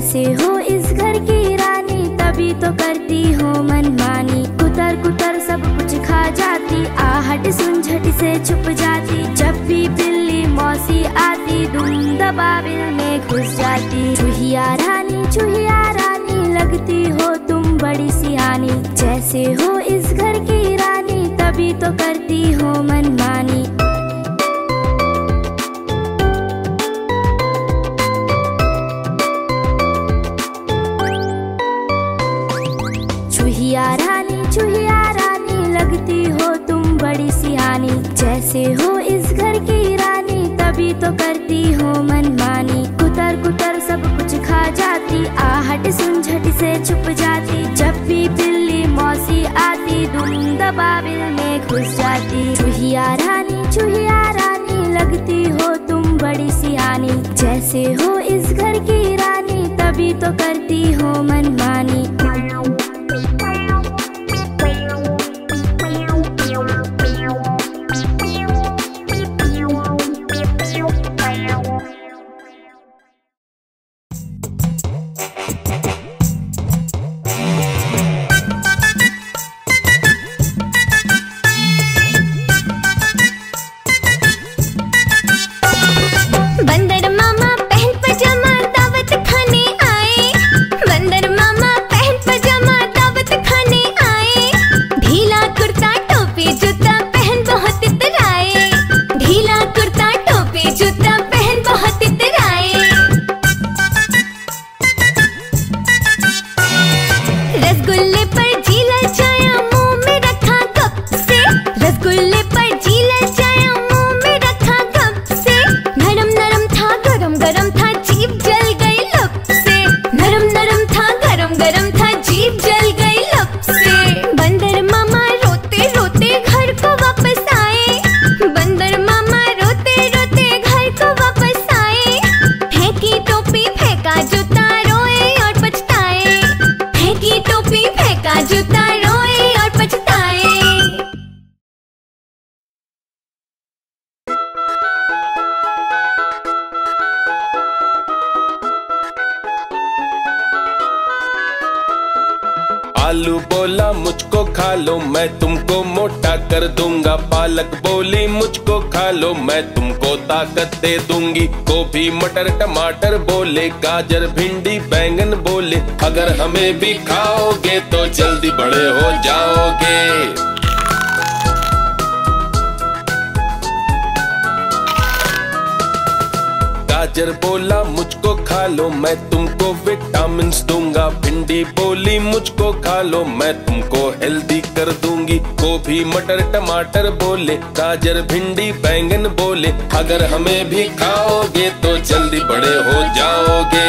जैसे हो इस घर की रानी, तभी तो करती हो मनमानी। कुतर कुतर सब कुछ खा जाती, आहट सुन झट से छुप जाती। जब भी बिल्ली मौसी आती, दुम दबाबिल में घुस जाती। चूहिया रानी लगती हो तुम बड़ी सियानी। जैसे हो इस घर की रानी, तभी तो करती हो मनमानी। चूहिया रानी लगती हो तुम बड़ी सियानी। जैसे हो इस घर की रानी, तभी तो करती हो मनमानी। कुतर कुतर सब कुछ खा जाती, आहट सुन झट से छुप जाती। जब भी बिल्ली मौसी आती, दुम दबाबिल में घुस जाती। चूहिया रानी लगती हो तुम बड़ी सियानी। जैसे हो इस घर की रानी, तभी तो करती हो मनमानी। आलू बोला मुझको खा लो, मैं तुमको मोटा कर दूंगा। पालक बोली मुझको खा लो, मैं तुमको ताकत दे दूंगी। गोभी मटर टमाटर बोले, गाजर भिंडी बैंगन बोले, अगर हमें भी खाओगे तो जल्दी बड़े हो जाओगे। गाजर बोला मुझको खा लो, मैं तुमको विटामिन्स दूंगा। भिंडी बोली मुझको खा लो, मैं तुमको हेल्दी कर दूंगी। गोभी मटर टमाटर बोले, गाजर भिंडी बैंगन बोले, अगर हमें भी खाओगे तो जल्दी बड़े हो जाओगे।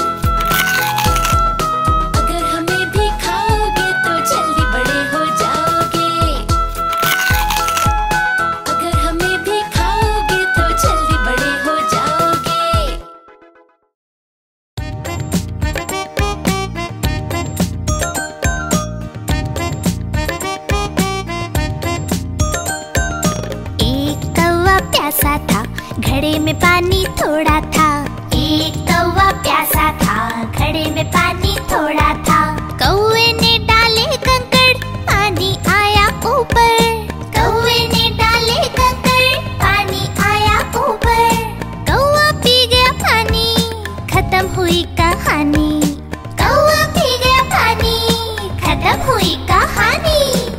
प्यासा था, घड़े में पानी थोड़ा था। एक कौवा प्यासा था, घड़े में पानी थोड़ा था। कौवे ने डाले कंकड़, पानी आया ऊपर। कौवे ने डाले कंकड़, पानी आया ऊपर। कौवा पी गया पानी, खत्म हुई कहानी। कौवा पी गया पानी, खत्म हुई कहानी।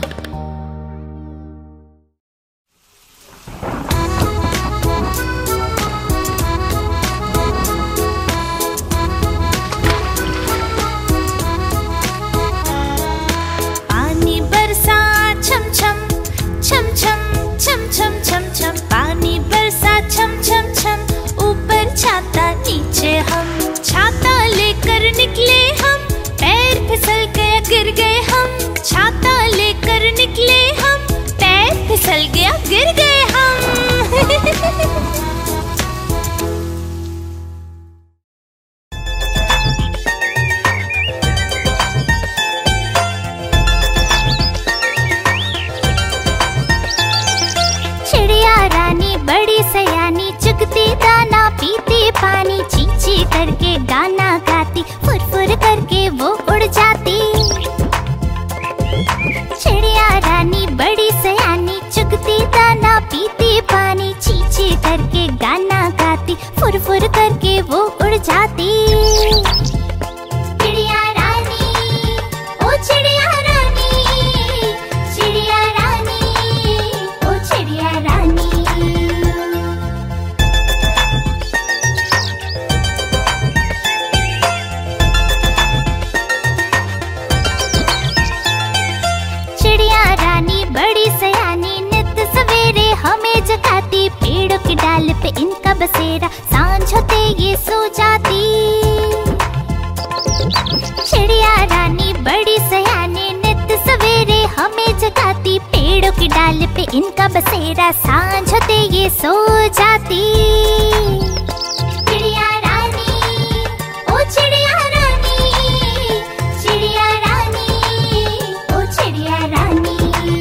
पानी बरसा छम छम छम, ऊपर छाता नीचे हम। छाता लेकर निकले हम, पैर फिसल गया गिर गए हम। छाता लेकर निकले हम, पैर फिसल गया गिर गए हम। रानी बड़ी सयानी, चुगती दाना पीती पानी, चींची करके गाना गाती। गाती, फुर फुर करके वो उड़ जाती। चिड़िया रानी बड़ी सयानी, चुगती दाना पीती पानी, ची ची करके गाना गाती, फुर फुर करके वो उड़ जाती। चिड़िया रानी, ओ चिड़िया रानी, चिड़िया रानी, ओ चिड़िया रानी। चिड़िया रानी बड़ी सयानी, नित सवेरे हमें जगाती, पेड़ों की डाल पे इनका बसेरा, सांझ होते ये सो जाती। चिड़िया रानी बड़ी सयानी, नित सवेरे हमें जगाती, पेड़ों की डाल पे इनका बसेरा, सांझ होते ये सो जाती। चिड़िया रानी, ओ चिड़िया रानी, चिड़िया रानी, ओ चिड़िया रानी।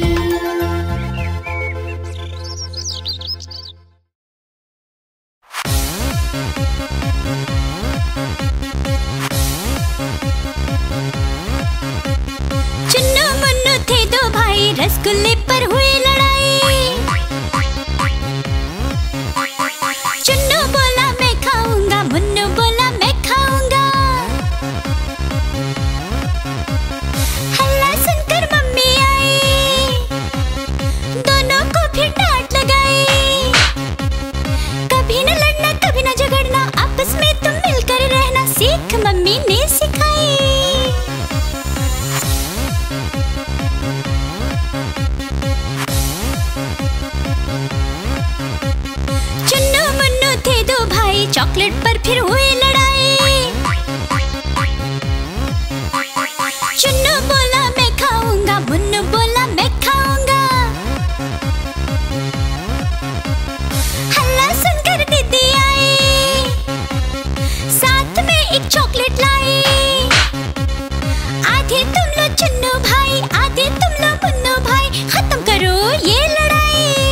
चुन्नू मुन्नू थे दो भाई, रसगुल्ले पर हुई लड़ाई। चुन्नू बोला मैं खाऊंगा, मुन्नू बोला मैं खाऊंगा। हल्ला सुनकर मम्मी आई, दोनों को फिर डांट लगाई। कभी न लड़ना कभी न झगड़ना, आपस में तुम मिलकर रहना, सीख मम्मी ने सिखाई। चुन्नू मुन्नू थे दो भाई, चॉकलेट पर फिर हुई लड़ाई। चुन्नू बोला मैं खाऊंगा, मुन्नू बोला मैं खाऊंगा। हल्ला सुनकर दीदी आई, साथ में एक चॉकलेट लाई। आधे तुम लो चुन्नू भाई, आधे तुम लो मुन्नू भाई, खत्म करो ये लड़ाई।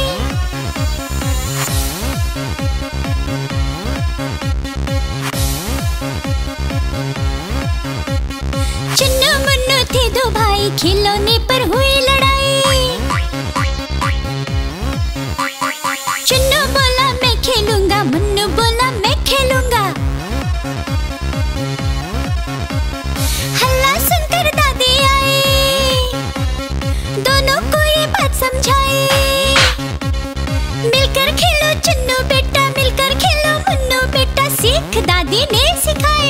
चुन्नू मुन्नू थे दो भाई, खिलौने पर हुई लड़ाई। चुन्नू बोला मैं खेलूंगा, मुन्नू बोला मैं खेलूंगा। हल्ला सुनकर दादी आई, दोनों को ये बात समझाई। मिलकर खेलो चुन्नू बेटा, मिलकर खेलो मुन्नू बेटा, सीख दादी ने सिखाई।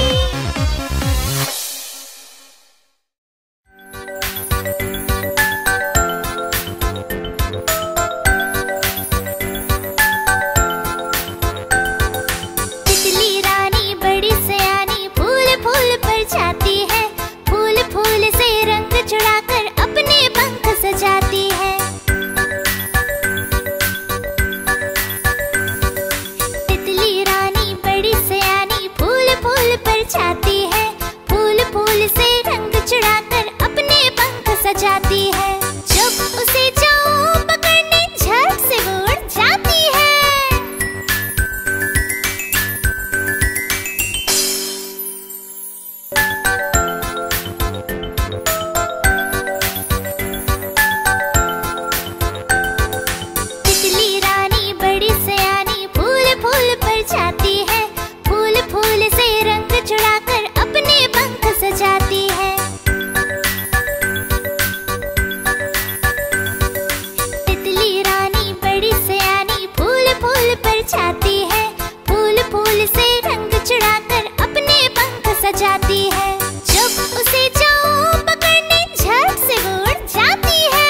तितली रानी बड़ी सयानी, फूल फूल पर जाती है, फूल फूल से रंग चढ़ाकर अपने पंख सजाती है। तितली रानी बड़ी सयानी, फूल फूल पर जाती है, फूल फूल से रंग चढ़ाकर अपने पंख सजाती है। जब उसे जाओ पकड़ने, झट से वो उड़ जाती है। तितली रानी बड़ी सयानी, फूल फूल पर जाती है, फूल फूल से रंग चढ़ाकर अपने पंख सजाती है। तितली रानी बड़ी सयानी, फूल फूल पर जाती है, फूल फूल से रंग चढ़ाकर अपने पंख सजाती है। जब उसे जाओ पकड़ने, झट से वो उड़ जाती है।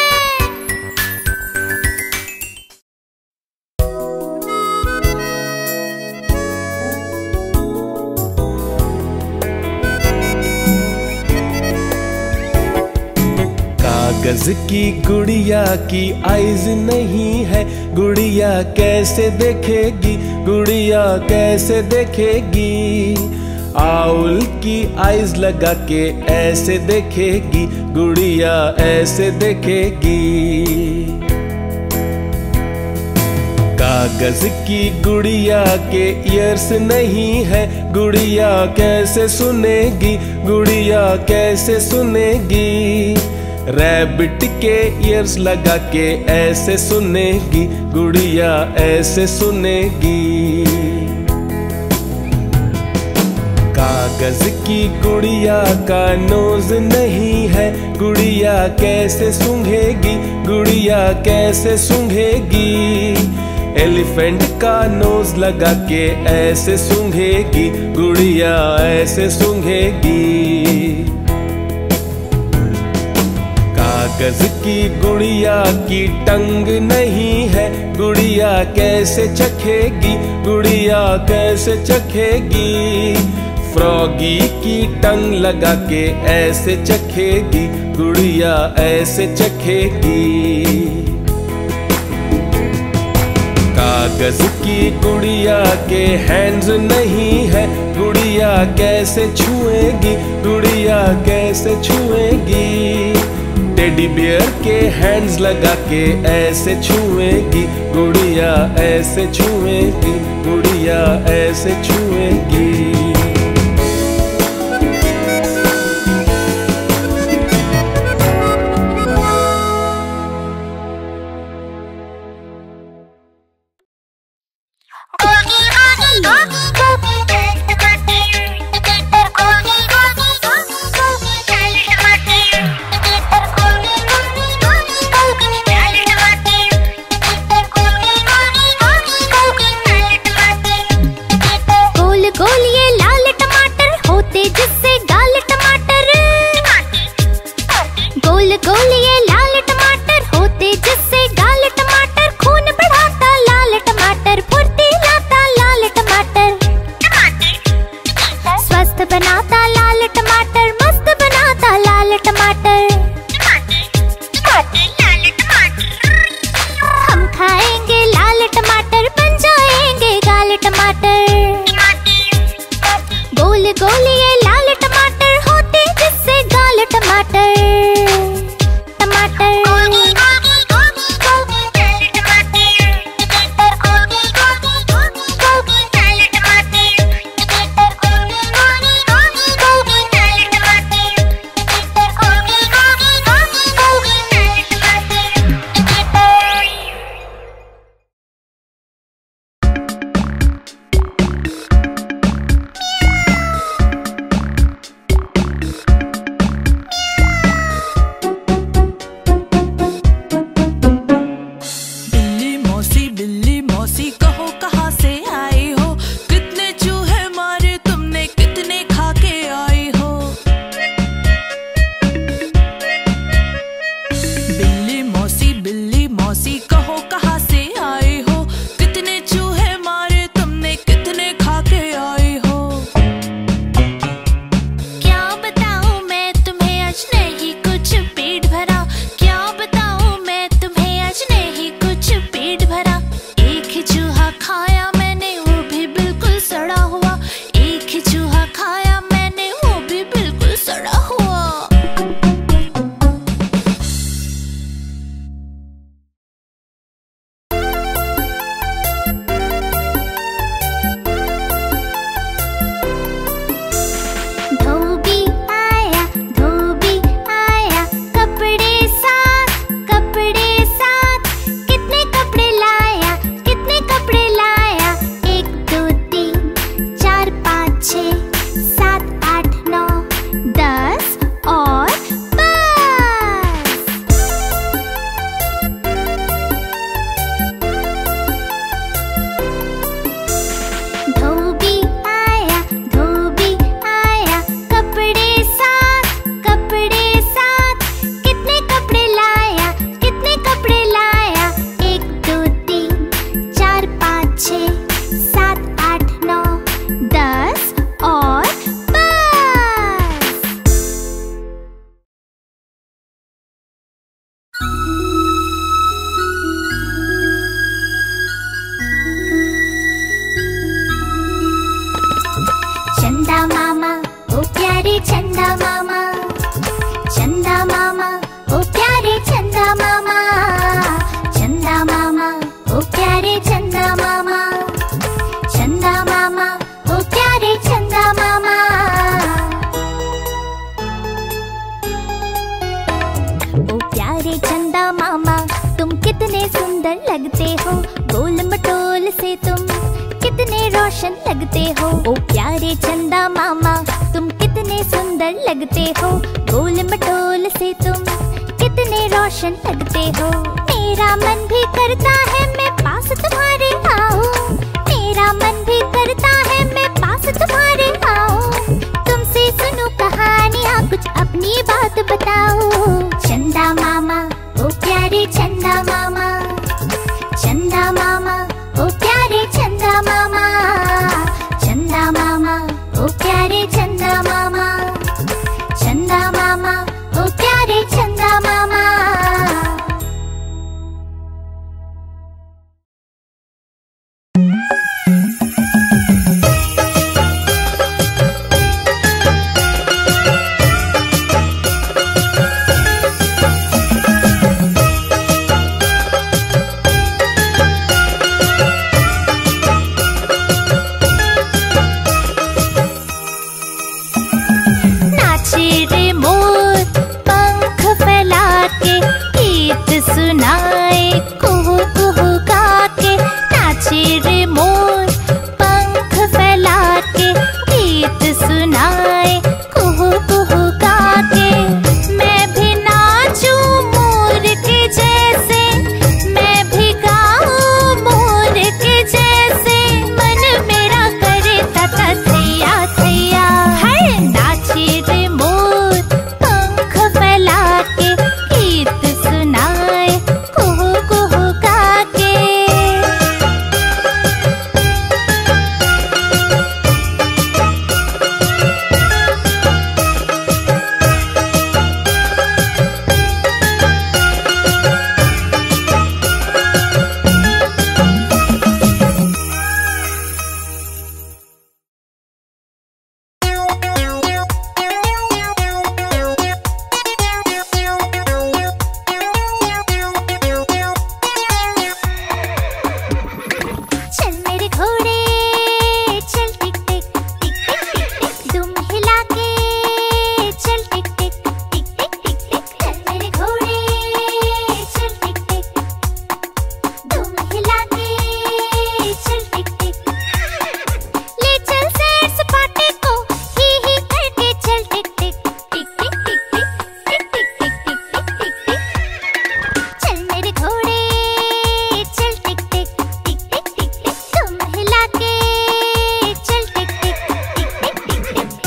कागज की गुड़िया की आइज नहीं है, गुड़िया कैसे देखेगी, गुड़िया कैसे देखेगी। आउल की आइज लगा के ऐसे देखेगी, गुड़िया ऐसे देखेगी। कागज की गुड़िया के ईयर्स नहीं है, गुड़िया कैसे सुनेगी, गुड़िया कैसे सुनेगी। रैबिट के ईयर्स लगा के ऐसे सुनेगी, गुड़िया ऐसे सुनेगी। कागज की गुड़िया का नोज नहीं है, गुड़िया कैसे सूंघेगी, गुड़िया कैसे सूंघेगी। एलिफेंट का नोज लगा के ऐसे सूंघेगी, गुड़िया ऐसे सूंघेगी। कागज की गुड़िया की टंग नहीं है, गुड़िया कैसे चखेगी, गुड़िया कैसे चखेगी। फ्रॉगी की टंग लगा के ऐसे चखेगी, गुड़िया ऐसे चखेगी। कागज की गुड़िया के हैंड्स नहीं है, गुड़िया कैसे छुएगी, गुड़िया कैसे छुएगी। टेडी बियर के हैंड्स लगा के ऐसे छुएगी, गुड़िया ऐसे छुएगी, गुड़िया ऐसे छुएगी। लगते हो। ओ प्यारे चंदा मामा तुम कितने सुंदर लगते हो। गोल मटोल से तुम कितने रोशन लगते हो। मेरा मन भी करता है मैं पास तुम्हारे आऊं। मेरा मन भी करता है मैं पास तुम्हारे आऊं। तुमसे सुनूं कहानियाँ कुछ अपनी बात बताओ। चंदा मामा ओ प्यारे चंदा मामा, चंदा मामा ओ प्यारे चंदा मामा, चंदा मामा ओ प्यारे चंदा मामा, चंदा मामा ओ प्यारे चंदा मामा। सुनाए कुहू कुहू गा के, नाचे रे मोर पंख फैला के। गीत सुनाए कुहू कुहू गा के। मैं भी नाचूं मोर के जैसे, मैं भी गाऊं मोर के जैसे। मन मेरा करे तथा थैया थैया। है नाचे रे मोर पंख फैला के। गीत सुनाए कुहू कुहू गा के। चल मेरे घोड़े चल टिक टिक टिक टिक टिक टिक। दुम हिला के चल टिक टिक टिक टिक टिक टिक। चल मेरे घोड़े चल टिक टिक, दुम हिला के चल टिक टिक। ले चल सैर सपाटे को ही करके चल टिक टिक टिक टिक टिक टिक टिक टिक टिक टिक टिक टिक। चल मेरे घोड़े चल टिक टिक टिक टिक टिक टिक। तुम हिला के चल टिक टिक टिक टिक टिक टिक।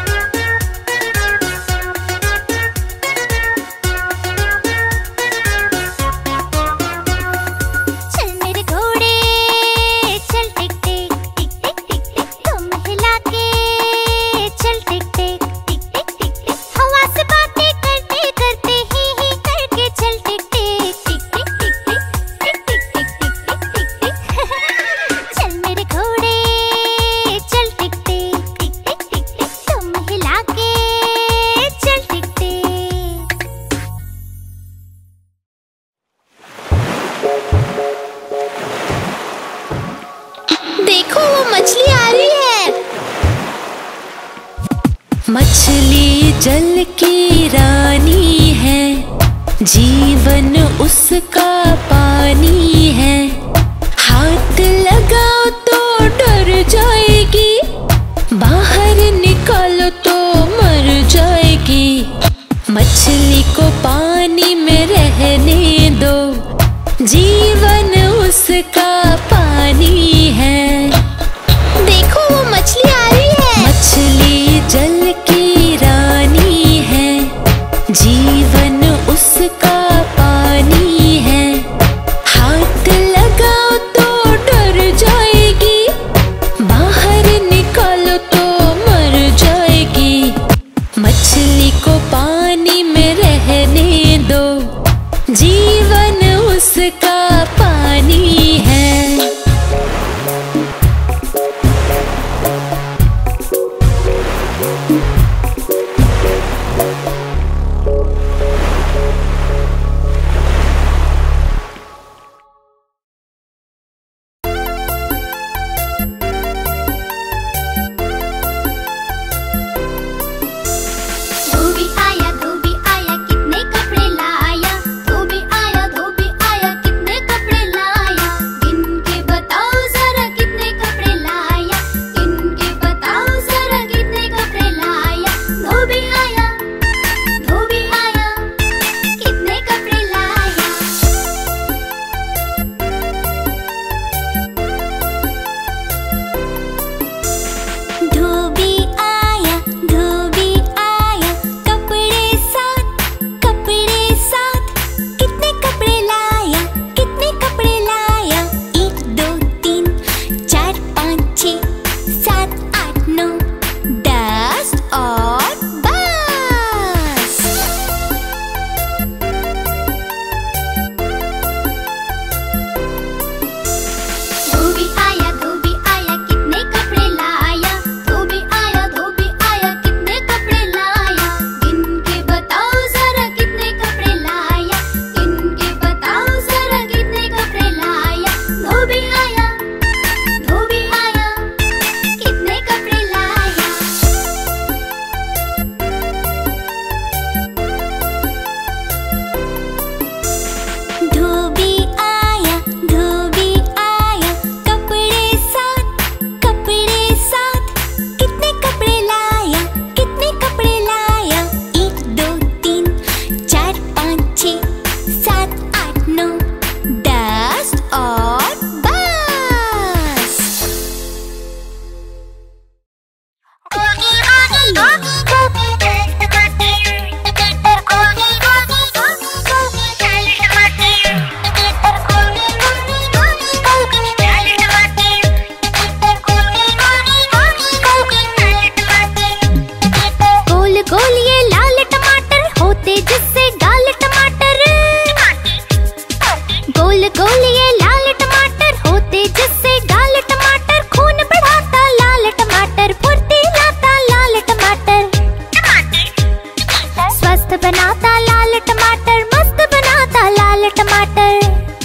चल मेरे घोड़े चल टिक टिक टिक टिक टिक टिक। तुम हिला के चल टिक टिक टिक टिक टिक टिक। हवा से बातें करते करते ही करके चल टिक टिक टिक टिक टिक टिक टिक टिक टिक टिक टिक टिक। चल मेरे घोड़े चल टिक टिक टिक टिक टिक टिक। तुम हिला के चल टिक टिक। देखो वो मछली आ रही है। मछली जल की रानी है, जीवन उसका पानी है। हाथ लगाओ तो डर जाएगी, बाहर निकालो तो मर जाएगी। मछली को पानी में रहने दो, जीवन उसका पानी है। देखो वो मछली आ रही है। मछली जल की रानी है, जीवन उसका पानी है। हाथ लगाओ तो डर जाएगी, बाहर निकालो तो मर जाएगी। मछली को पानी में रहने दो, जीवन उसका पानी है। नो डस्ट और बस। गोल गोल ये लाल टमाटर होते जिससे गाल टमाटर। गोल गोल ये लाल टमाटर होते जिससे गाल टमाटर। खून बढ़ाता लाल टमाटर, फुर्ती लाता लाल टमाटर। स्वस्थ बनाता लाल टमाटर, मस्त बनाता लाल टमाटर।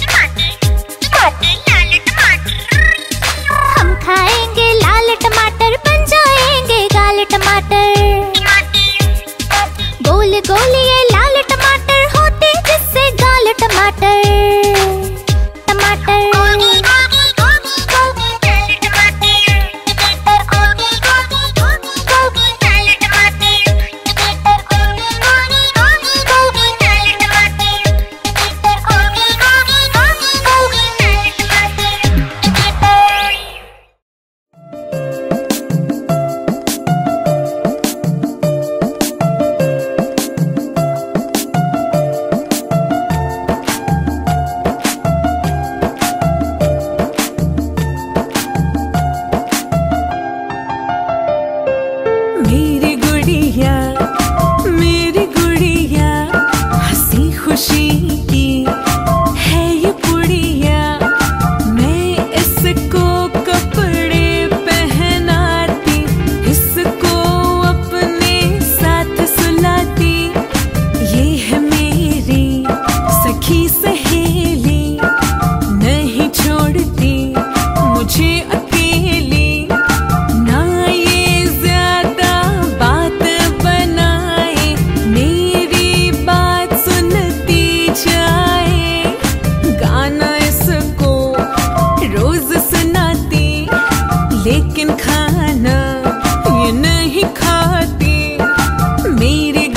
हम खाएंगे लाल टमाटर, बन जाएंगे गाल टमाटर। गोल गोल ये लाल टमाटर होते जिससे गाल टमाटर। टमाटर मेरी गुड़िया हंसी खुशी की है ये पुड़िया। मैं इसको कपड़े पहनाती, इसको अपने साथ सुलाती। ये है मेरी सखी सहेली, नहीं छोड़ती मुझे अकेली। ना ये ज्यादा बात बनाए, मेरी बात सुनती जाए। गाना इसको रोज सुनाती, लेकिन खाना ये नहीं खाती। मेरी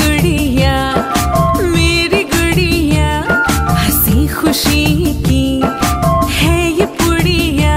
गुड़िया हंसी खुशी की है ये पुड़िया।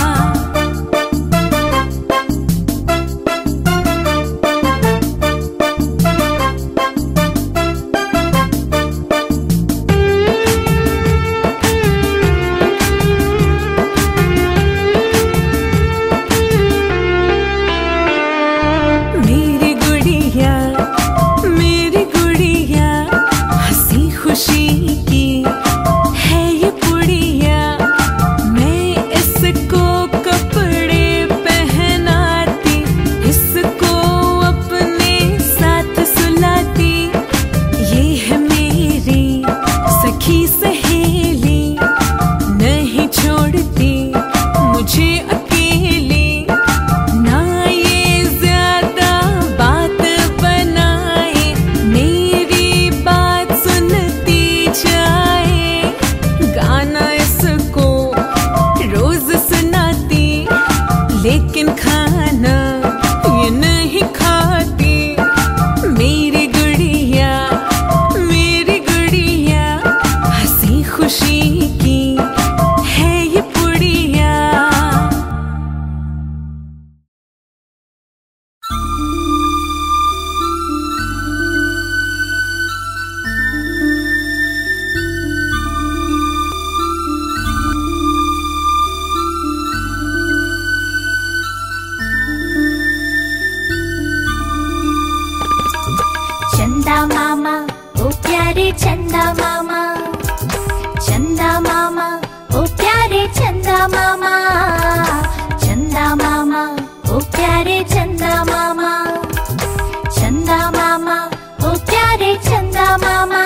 मेरी गुड़िया हंसी खुशी की है ये पुड़िया। मैं इसको कपड़े पहनाती, इसको अपने साथ सुलाती। ये है मेरी सखी सहेली, नहीं छोड़ती मुझे अकेली। ना ये ज्यादा बात बनाए, मेरी बात सुनती जाए। गाना इसको रोज सुनाती, लेकिन खाना ये नहीं खाती। मेरी गुड़िया हंसी खुशी की है ये पुड़िया। चंदा मामा ओ प्यारे चंदा मामा। चंदा मामा ओ प्यारे चंदा मामा। चंदा मामा ओ प्यारे चंदा मामा। चंदा मामा ओ प्यारे चंदा मामा।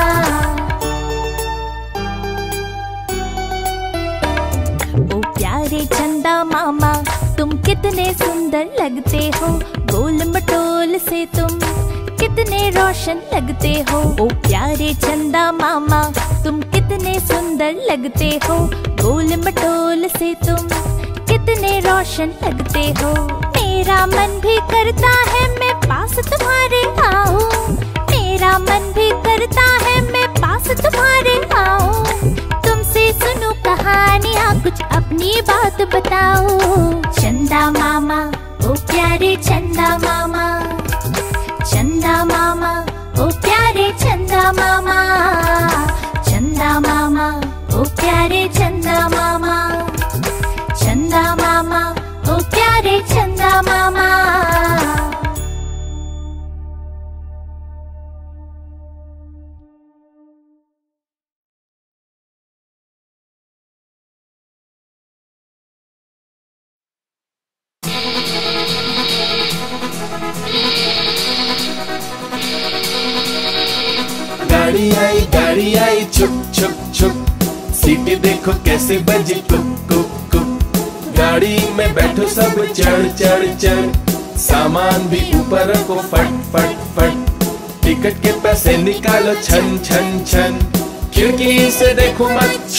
ओ प्यारे चंदा मामा, तुम कितने सुंदर लगते हो। गोल मटोल से तुम कितने रोशन लगते हो। ओ प्यारे चंदा मामा, तुम कितने सुंदर लगते हो। गोल मटोल से तुम कितने रोशन लगते हो। मेरा मन भी करता है मैं पास तुम्हारे आऊं। मेरा मन भी करता है मैं पास तुम्हारे आऊं। कुछ अपनी बात बताओ। चंदा मामा ओ प्यारे चंदा मामा, चंदा मामा ओ प्यारे चंदा मामा, चंदा मामा ओ प्यारे चंदा मामा, चंदा मामा ओ प्यारे चंदा मामा। गाड़ी आई छुप छुप छुप, सीटी देखो कैसे बजी कुक कुक कुक। गाड़ी में बैठो सब चढ़ चढ़ चढ़, सामान भी ऊपर रखो फट फट फट। टिकट के पैसे निकालो छन छन छन, खिड़की से देखो मत।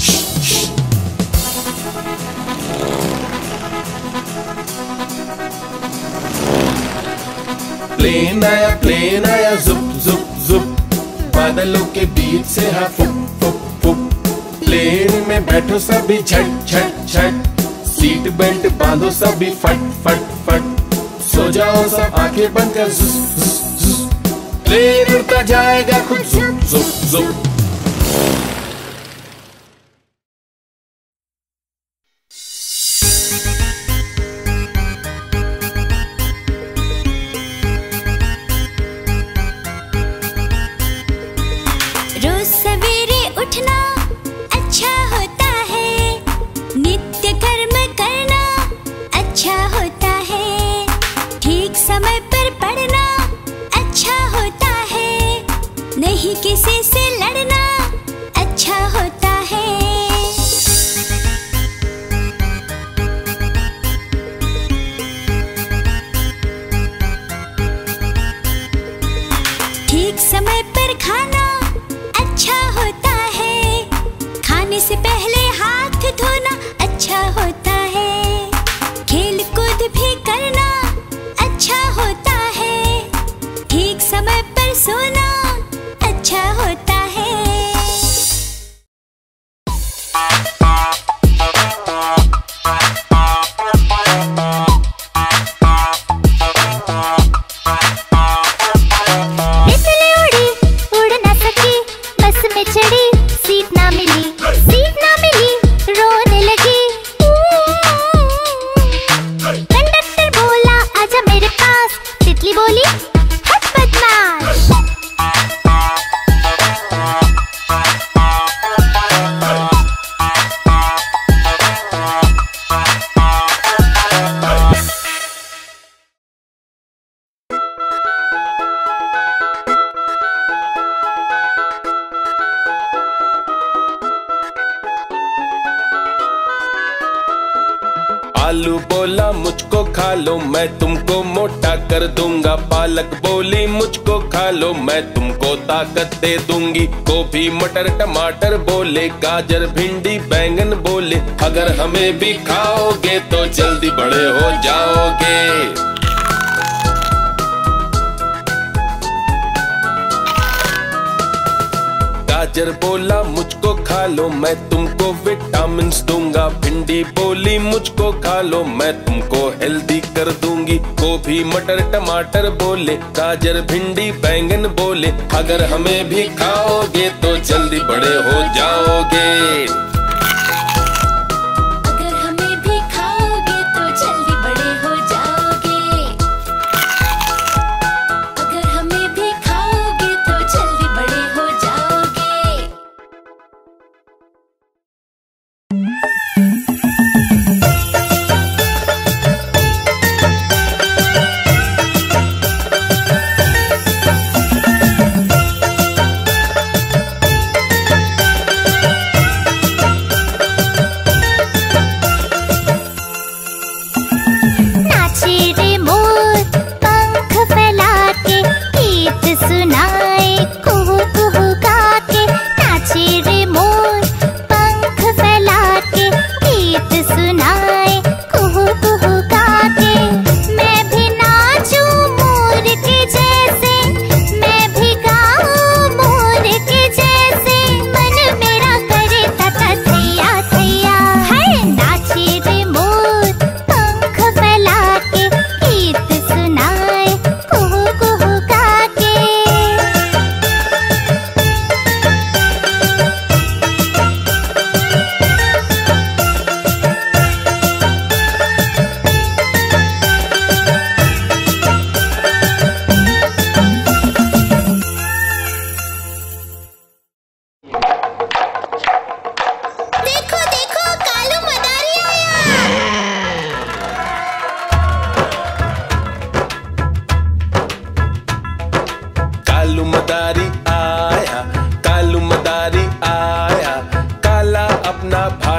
प्लेन आया जुप जुप जुप, बादलों के बीच से हा फुक फुक फुक। प्लेन में बैठो सभी झट झट झट, सीट बेल्ट बांधो सभी फट फट फट। सो जाओ सब आंखें बंद कर जुस जुस जुस, प्लेन उड़ता जाएगा खुद जुप जुप जुप। रोज सवेरे उठना अच्छा होता है, नित्य कर्म करना अच्छा होता है, ठीक समय पर पढ़ना अच्छा होता है, नहीं किसी से लड़ना अच्छा होता है। ठीक समय पर खाना अच्छा होता है, खाने से पहले हाथ धोना अच्छा होता है, खेल कूद भी करना अच्छा होता है, ठीक समय पर सोना अच्छा होता है। तितली उड़ी उड़ ना सकी, बस में चढ़ी सीट ना मिली रोने लगी। कंडक्टर बोला आजा मेरे पास, तितली बोली हट बदमाश। आलू बोला मुझको खा लो, मैं तुमको मोटा कर दूंगा। पालक बोली मुझको खा लो, मैं तुमको ताकत दे दूंगी। गोभी मटर टमाटर बोले, गाजर भिंडी बैंगन बोले, अगर हमें भी खाओगे तो जल्दी बड़े हो जाओगे। गाजर बोला मुझको खा लो, मैं तुमको विटामिन्स दूंगा। भिंडी बोली मुझको खा लो, मैं तुमको हेल्दी कर दूंगी। गोभी मटर टमाटर बोले, गाजर भिंडी बैंगन बोले, अगर हमें भी खाओगे तो जल्दी बड़े हो जाओगे। अगर हमें भी खाओगे तो जल्दी बड़े हो जाओगे। अगर हमें भी खाओगे तो जल्दी बड़े हो जाओगे।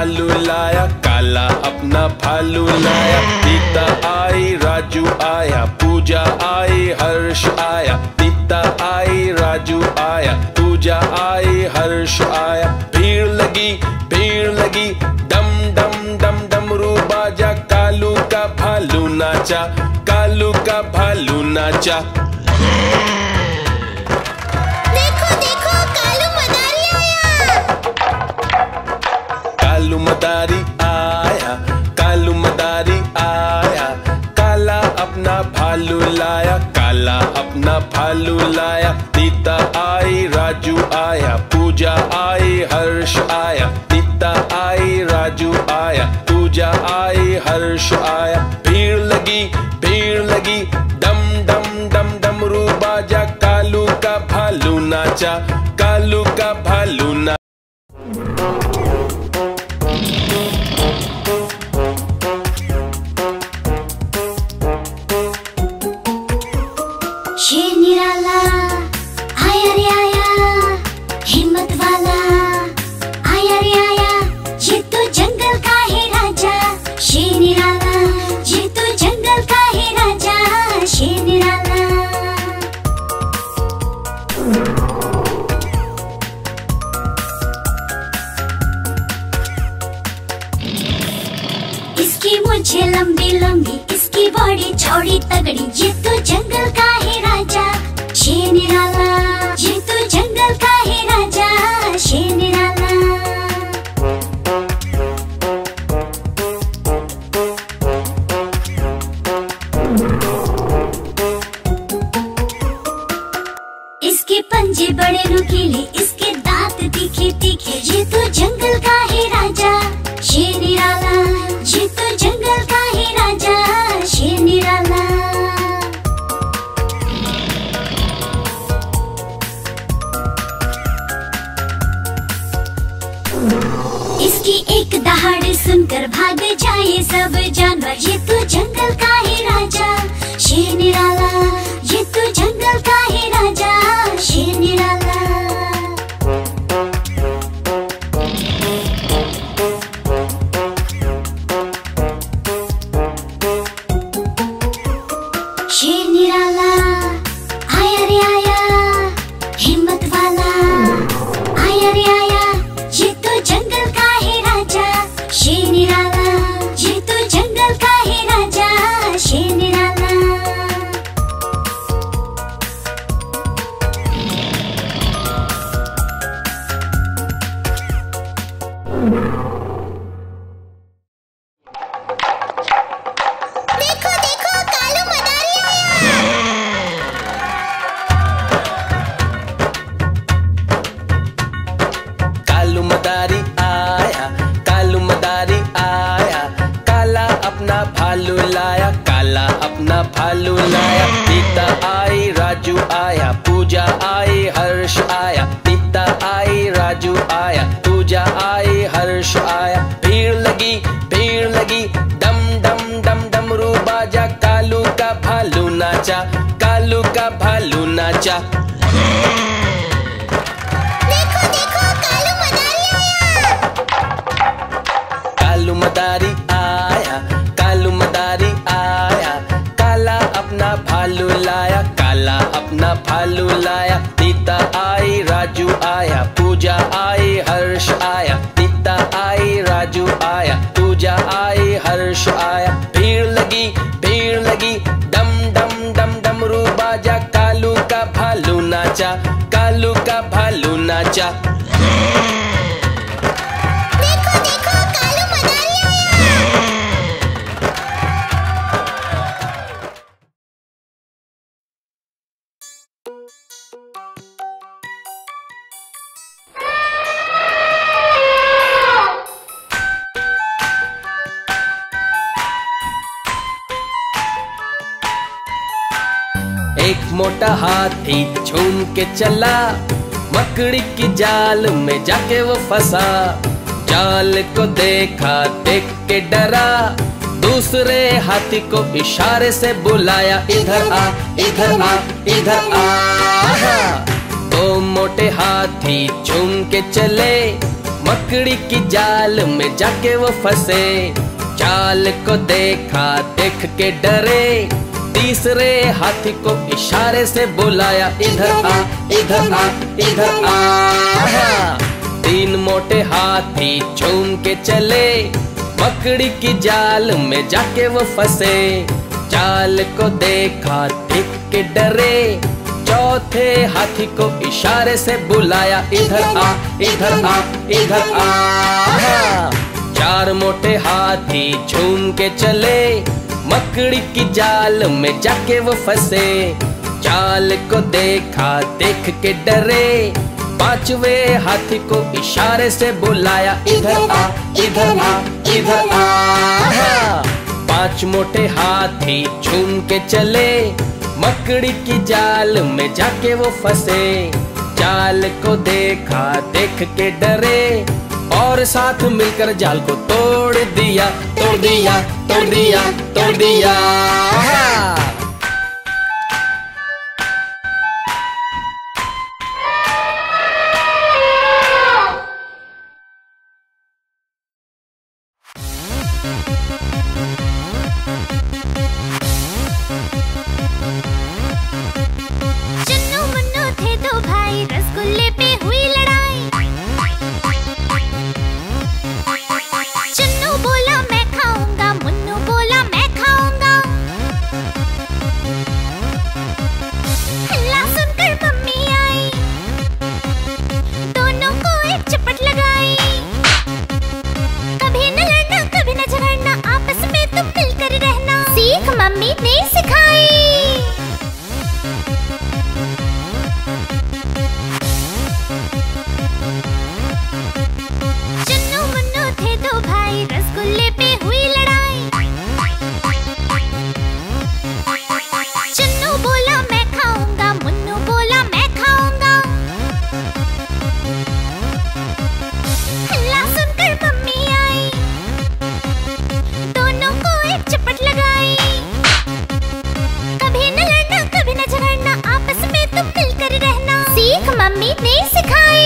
भालू लाया, काला अपना भालू लाया। सीता आई, राजू आया, पूजा आई, हर्ष आया। सीता आई, राजू आया, पूजा आई, हर्ष आया। भीड़ लगी, डम डम डम डमरू बाजा। कालू का भालू नाचा, कालू का भालू नाचा। देखो देखो कालू मदारी आया। कालू मदारी आया, कालू मदारी आया। काला अपना भालू लाया, काला अपना भालू लाया। सीता आई, राजू आया, पूजा आई, हर्ष आया। सीता आई, राजू आया, पूजा आई, हर्ष आया। भीड़ लगी, डम डम डम डमरू बाजा। कालू का भालू नाचा, कालू का भालू नाचा। शेर निराला आया रे आया, हिम्मत वाला आया रे आया। ये तो जंगल का है राजा, शेर निराला। ये तो जंगल का है राजा, शेर निराला। इसकी मुझे लंबी लंबी, इसकी बॉडी चौड़ी तगड़ी। ये तो जंगल का है राजा, शेर निराला। ये तो जंगल का है राजा, शेर निराला। इसके पंजे बड़े नुकीले, इसके दांत तीखे तीखे। ये तो जंगल का है राजा, शेर निराला। ये तो जंगल का है राजा, शेर निराला। इसकी एक दहाड़ सुनकर भाग जाए सब जानवर। ये तो जंगल का है राजा, शेर निराला। ये तो जंगल का है राजा, शेर निराला। शेर निराला आया रे आया, हिम्मत वाला आया रे आया। ये तो जंगल का है राजा, शेर निराला। ये तो जंगल का है राजा, शेर निराला। देखो देखो कालू मदारी आया। कालू मदारी आया, कालू मदारी आया। काला अपना भालू लाया, काला अपना भालू लाया। सीता आई, राजू आया, पूजा आई, हर्ष आया। सीता आई, राजू आया, पूजा आई, हर्ष आया। भीड़ लगी, डम डम डम डमरू बाजा। कालू का भालू नाचा, कालू का भालू नाचा। देखो देखो कालू मदारी आया। कालू मदारी आया, कालू मदारी आया। काला अपना भालू लाया, काला अपना भालू लाया। सीता आई, राजू आया, पूजा आई, हर्ष आया। सीता आई, राजू आया, पूजा आई, हर्ष आया। भीड़ लगी, डम डम डम डमरू बाजा। कालू का भालू नाचा, कालू का भालू नाचा। देखो देखो कालू मदारी आया। एक मोटा हाथी झूम के चला, मकड़ी की जाल में जाके वो फंसा। जाल को देखा, देख के डरा, दूसरे हाथी को इशारे से बुलाया, इधर आ, इधर आ, इधर आ। दो मोटे हाथी झूम के चले, मकड़ी की जाल में जाके वो फंसे। जाल को देखा, देख के डरे। तीसरे हाथी को इशारे से बुलाया, इधर आ, इधर आ, इधर आ। तीन मोटे हाथी झूम के चले। मकड़ी की जाल में जाके वो फंसे। जाल को देखा, देख के डरे। चौथे हाथी को इशारे से बुलाया, इधर आ, इधर आ, इधर आ। चार मोटे हाथी झूम के चले। मकड़ी की जाल में जाके वो फंसे। जाल को देखा, देख के डरे। पांचवे हाथी को इशारे से बुलाया, इधर आ, इधर आ, इधर आ। पांच मोटे हाथी झूम के चले। मकड़ी की जाल में जाके वो फंसे। जाल को देखा, देख के डरे। और साथ मिलकर जाल को तोड़ दिया, तोड़ दिया, तोड़ दिया, तोड़ दिया। चन्नू मुन्नू थे दो भाई, रसगुल्ले पे हुई लड़ाई। चन्नू बोला मैं खाऊंगा, मुन्नू बोला मैं खाऊंगा। हल्ला सुनकर मम्मी आई, दोनों को एक चपट लगाई। कभी न लड़ना, कभी न झगड़ना, आपस में तुम मिलकर रहना, सीख मम्मी ने सिखाई। चन्नू मुन्नू थे दो भाई, रसगुल्ले पे हुई लड़ाई। चन्नू बोला मैं खाऊंगा, मुन्नू बोला मैं खाऊंगा। हल्ला सुनकर मम्मी आई, दोनों को एक चपट लगाई। कभी न लड़ना, कभी न झगड़ना, आपस में तुम मिलकर रहना, सीख मम्मी ने सिखाई।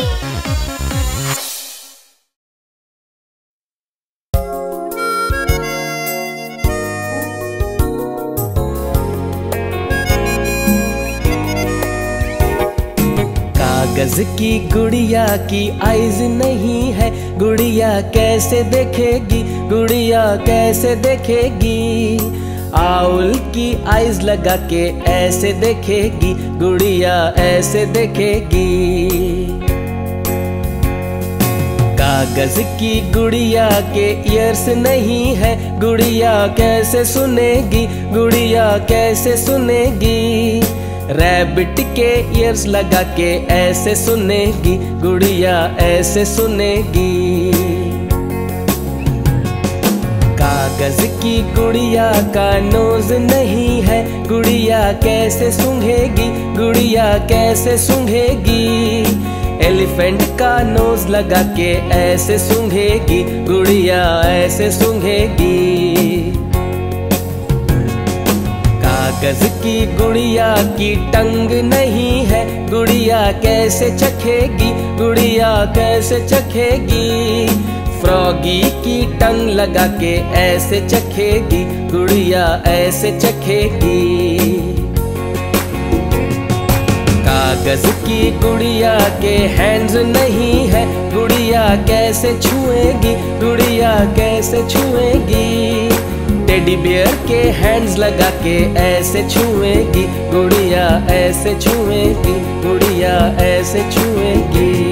कागज की गुड़िया की आइज नहीं है, गुड़िया कैसे देखेगी, गुड़िया कैसे देखेगी। आउल की आइज लगा के ऐसे देखेगी, गुड़िया ऐसे देखेगी। कागज की गुड़िया के ईयर्स नहीं है, गुड़िया कैसे सुनेगी, गुड़िया कैसे सुनेगी। रैबिट के ईयर्स लगा के ऐसे सुनेगी, गुड़िया ऐसे सुनेगी। कागज की गुड़िया का नोज नहीं है, गुड़िया कैसे सूंघेगी, गुड़िया कैसे सूंघेगी। एलिफेंट का नोज लगा के ऐसे सूंघेगी, गुड़िया ऐसे सूंघेगी। कागज की गुड़िया की टंग नहीं है, गुड़िया कैसे चखेगी, गुड़िया कैसे चखेगी। फ्रॉगी की टंग लगा के ऐसे चखेगी, गुड़िया ऐसे चखेगी। कागज की गुड़िया के हैंड्स नहीं है, गुड़िया कैसे छुएगी, गुड़िया कैसे छुएगी। टेडी बियर के हैंड्स लगा के ऐसे छुएगी, गुड़िया ऐसे छुएगी, गुड़िया ऐसे छुएगी।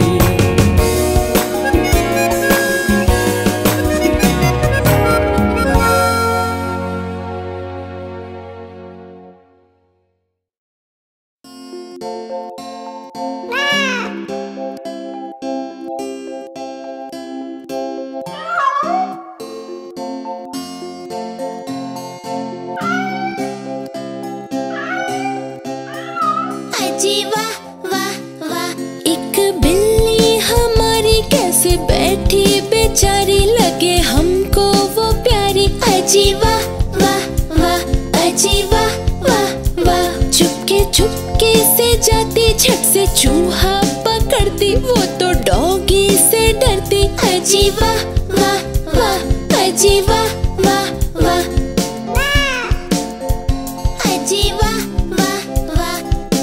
अजी वाह वाह वाह, एक बिल्ली हमारी कैसे बैठी बेचारी, लगे हमको वो प्यारी। अजी वाह वाह वाह, अजी वाह वाह वाह। चुपके चुपके से जाती, झट से चूहा पकड़ती, वो तो डॉगी से डरती। अजी वाह वाह वाह, अजी वाह वाह वाह, अजी वाह वाह वाह,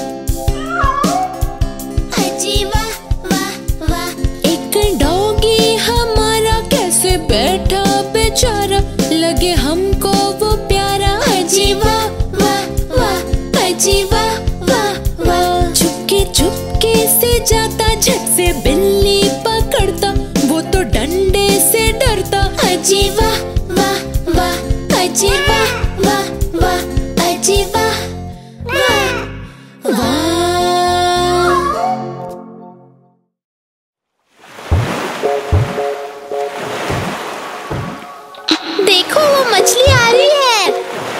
अजी वाह वाह वाह। एक डॉगी हमारा कैसे बैठा बेचारा, लगे हमको वो प्यारा। अजी वाह वाह वाह, अजी वाह वाह वाह। चुपके चुपके से जाता, झट से बिल्ली पकड़ता, वो तो डंडे से डरता। अजी वाह वाह वाह, अजी वाह वाह वाह, अजी वाह वाह वाह। देखो वो मछली आ रही है।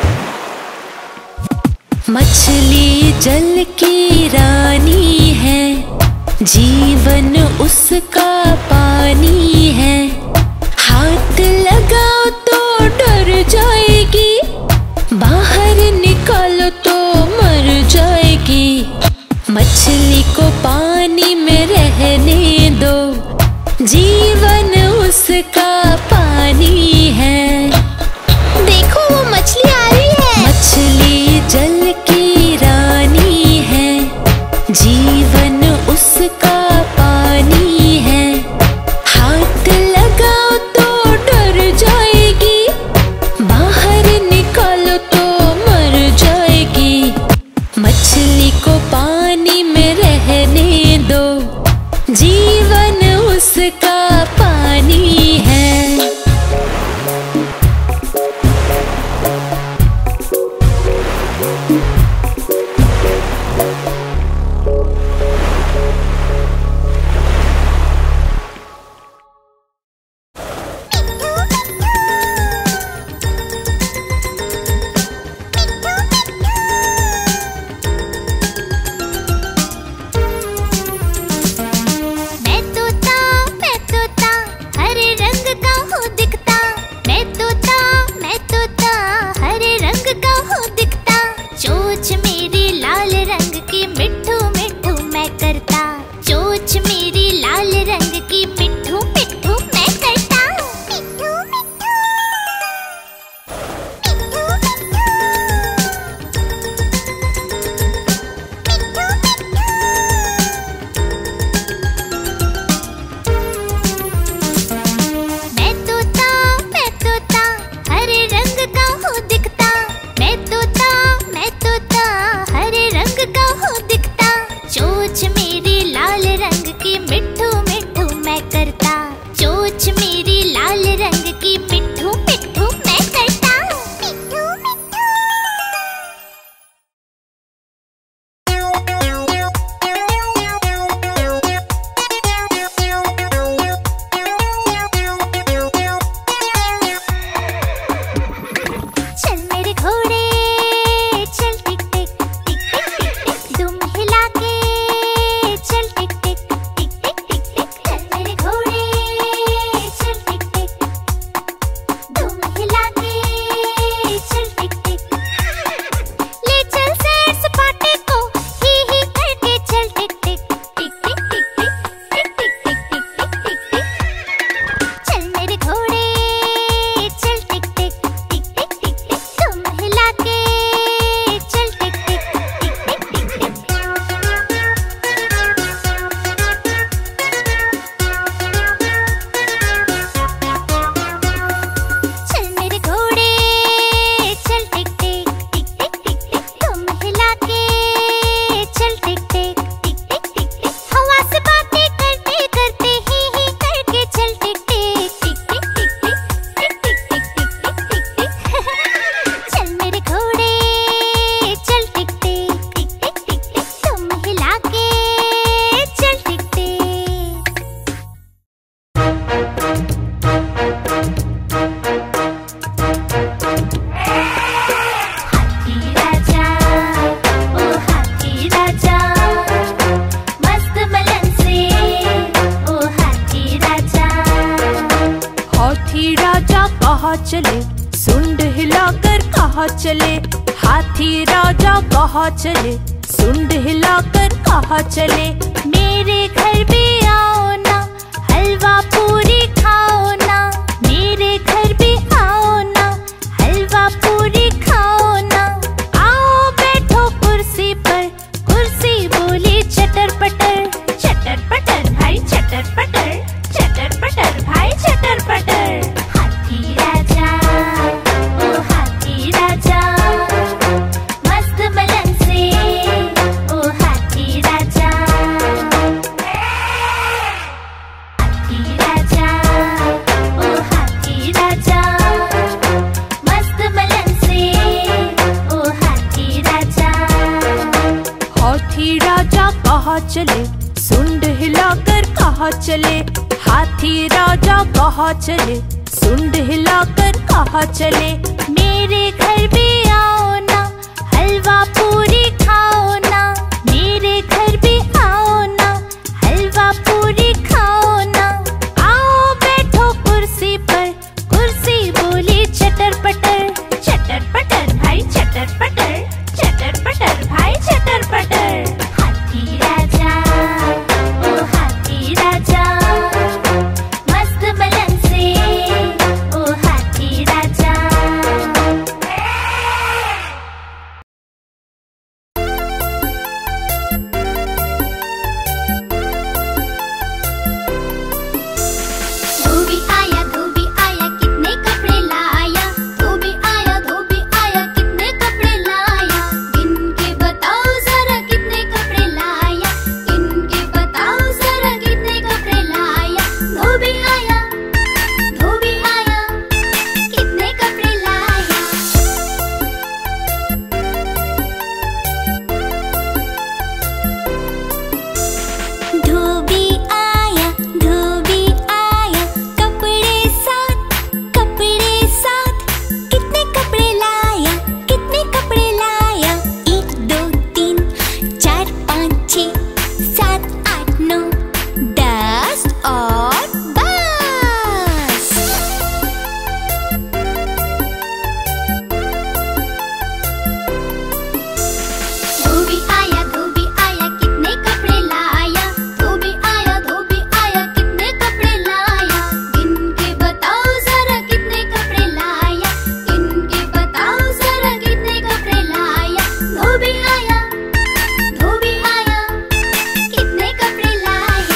मछली जल की रानी है, जीवन उसका पानी है। हाथ लगाओ तो डर जाएगी, बाहर निकालो तो मर जाएगी। मछली को पानी में रहने दो, जीवन उसका पानी है। देखो वो मछली आ रही है। मछली जल की रानी है, जीवन उसका पानी है। हाथ लगाओ तो डर जाएगी, बाहर निकालो तो मर जाएगी। मछली को पानी में रहने दो, जीवन उसका पानी है। चले, सुंड हिलाकर कहाँ चले, हाथी राजा कहाँ चले, सुंड हिलाकर कहाँ चले। मेरे घर भी आओ ना, हलवा पूरी खाओ चले, सुंड हिलाकर कहाँ चले, हाथी राजा कहाँ चले, सुंड हिलाकर कहाँ चले। मेरे घर भी आओ ना, हलवा पूरी खाओ ना, मेरे घर भी आओ ना, हलवा पूरी खाओ ना। आओ बैठो कुर्सी पर, कुर्सी बोली चटर पटर, चटर पटर भाई चटर पटर, चटर पटर भाई चटर पटर। हाथी राजा ओ हाथी राजा, मस्त बलन से ओ हाथी राजा। धोबी आया कितने कपड़े लाया, धोबी आया कितने कपड़े लाया। गिन के बताओ जरा कितने कपड़े लाया, गिन के बताओ जरा कितने कपड़े लाया। धोबी आया कितने कपड़े लाया। धोबी आया कपड़े साथ कितने कपड़े लाया, कितने कपड़े लाया। 1 2 3 4 5 6 7 8 9 10 और बस। धोबी आया कितने कपड़े लाया, धोबी आया कितने कपड़े लाया। गिन के बताओ जरा कितने कपड़े लाया, गिन के बताओ जरा कितने कपड़े लाया। धोबी आया कितने कपड़े लाया।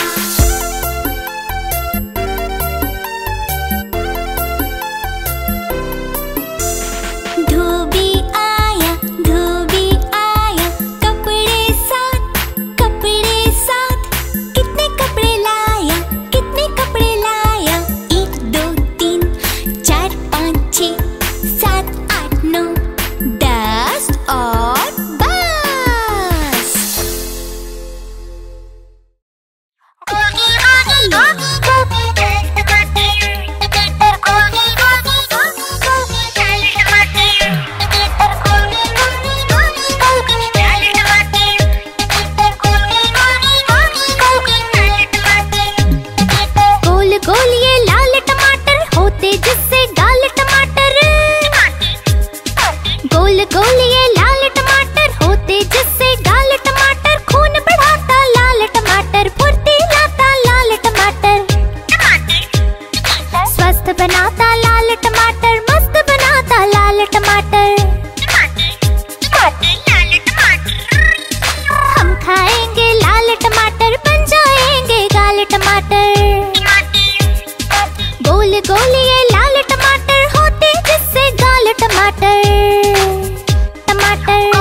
धोबी आया कपड़े साथ कितने कपड़े लाया, कितने कपड़े लाया। 1 2 3 4 5 6 7 8 9 10 और बस। गोल गोल ये लाल टमाटर होते जिससे गाल टमाटर। गोल गोल ये लाल टमाटर होते जिससे गाल टमाटर। खून बढ़ाता लाल टमाटर, फुर्ती लाता लाल टमाटर। स्वस्थ बनाता लाल टमाटर, मस्त बनाता लाल टमाटर। हम खाएंगे लाल टमाटर, बन जाएंगे गाल टमाटर। गोल गोल ये लाल टमाटर होते जिससे गाल टमाटर। टमाटर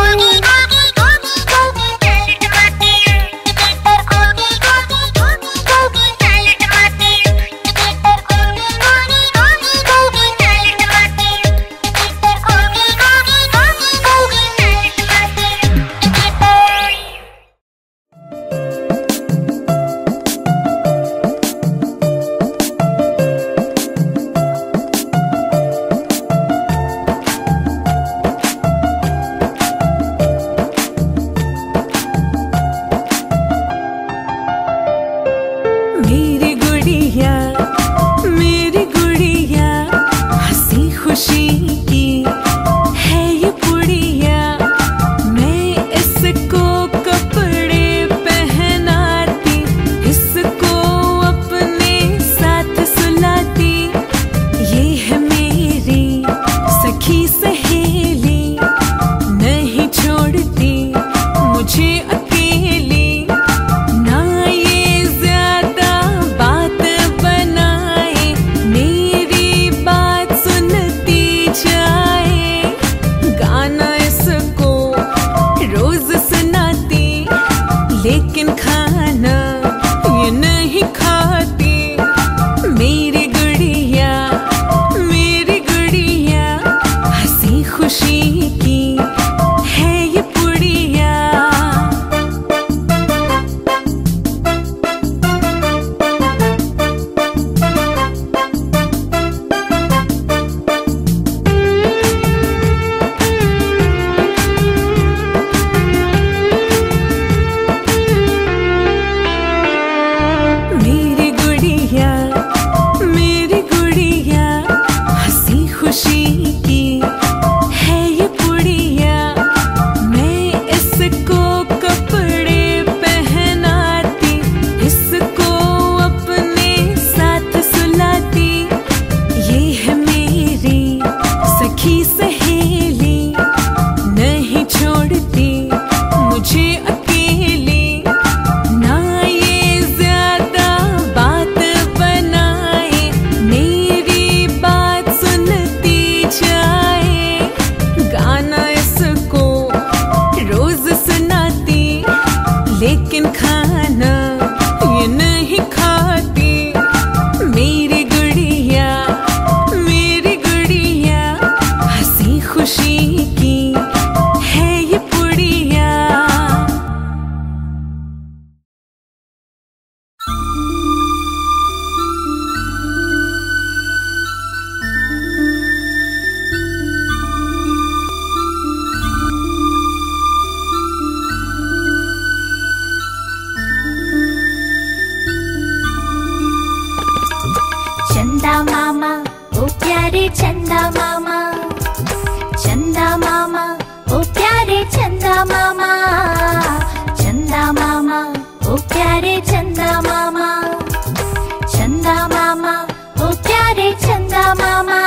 प्यारे चंदा मामा, चंदा मामा, ओ प्यारे चंदा मामा, चंदा मामा, ओ प्यारे चंदा मामा, चंदा मामा, ओ प्यारे चंदा मामा।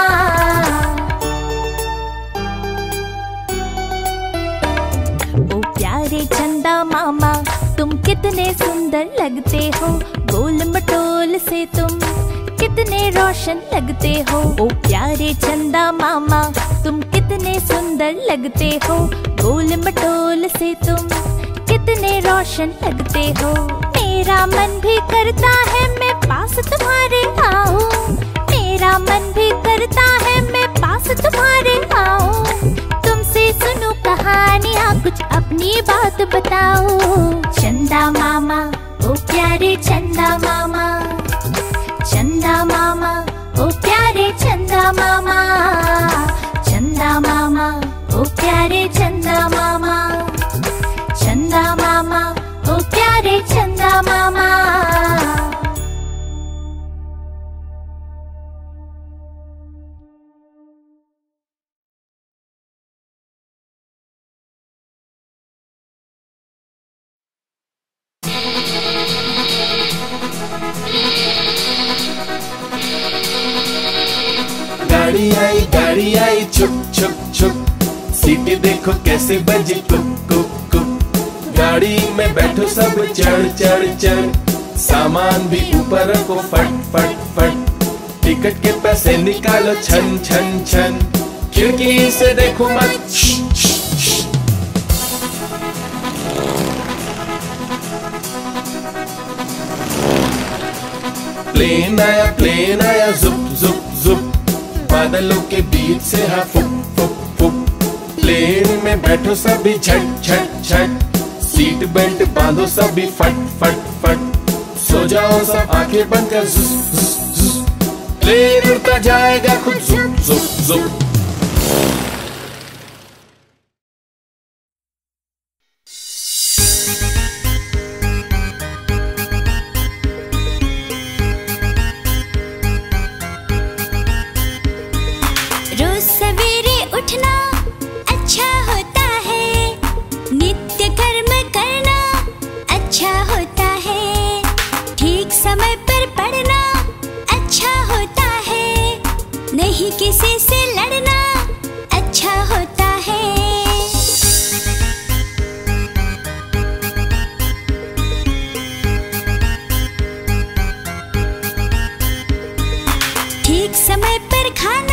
ओ प्यारे चंदा मामा, तुम कितने सुंदर लगते हो, गोल मटोल से तुम कितने रोशन लगते हो। ओ प्यारे चंदा मामा, तुम कितने सुंदर लगते हो, गोल मटोल से तुम कितने रोशन लगते हो। मेरा मन भी करता है मैं पास तुम्हारे आऊं, मेरा मन भी करता है मैं पास तुम्हारे आऊं। तुमसे सुनूं कहानियाँ, कुछ अपनी बात बताओ। चंदा मामा, ओ प्यारे चंदा मामा, चंदा मामा, ओ प्यारे चंदा मामा, चंदा मामा, ओ प्यारे चंदा मामा, चंदा मामा, ओ प्यारे चंदा मामा। गाड़ी आई छुप छुप छुप, सीटी देखो कैसे बजी कुक कुक कुक। गाड़ी में बैठो सब चढ़ चढ़ चढ़, सामान भी ऊपर रखो फट फट फट। टिकट के पैसे निकालो छन छन छन, खिड़की से देखो मत। प्लेन आया जुप जुप जुप, बादलों के बीच से हाँ फुक फुक फुक। प्लेन में बैठो सभी झट झट झट, सीट बेल्ट बांधो सभी फट फट फट। सो जाओ सब आंखें बंद कर जुस जुस जुस, प्लेन उड़ता जाएगा खुद जुप जुप जुप। रोज सवेरे उठना अच्छा होता है, नित्य कर्म करना अच्छा होता है, ठीक समय पर पढ़ना अच्छा होता है, नहीं किसी से लड़ना अच्छा होता है। ठीक समय पर खाना